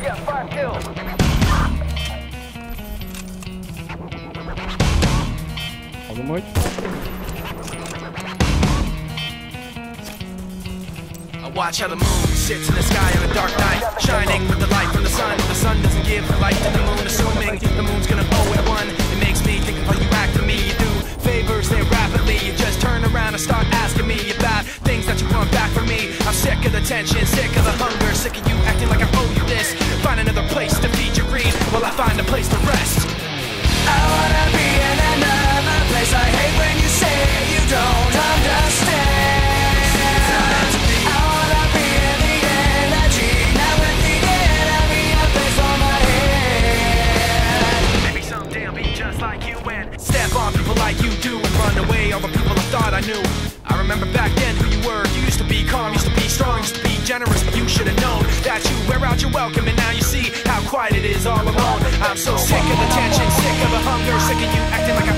got 5 kills. Aldım hoy. I watch how the moon sits in the sky on a dark night, shining with the light from the sun. The sun doesn't give the light to the moon, assuming the moon's gonna owe it one. It makes me think of how you act to me. You do favors there rapidly. You just turn around and start asking me about things that you want back from me. I'm sick of the tension, sick of the hunger, sick of you acting like I owe you this. Find another place to feed your greed while I find a place to rest. I wanna be in another place. I hate when you say you don't understand. I wanna be in the energy, not with the enemy, a place on my head. Maybe someday I'll be just like you and step on people like you do and run away all the people I thought I knew. I remember back then who you were. You used to be calm, used to be strong, used to be generous, but you should have known that you wear out your welcome, and now you see how quiet it is all alone. I'm so sick of the tension, sick of the hunger, sick of you acting like I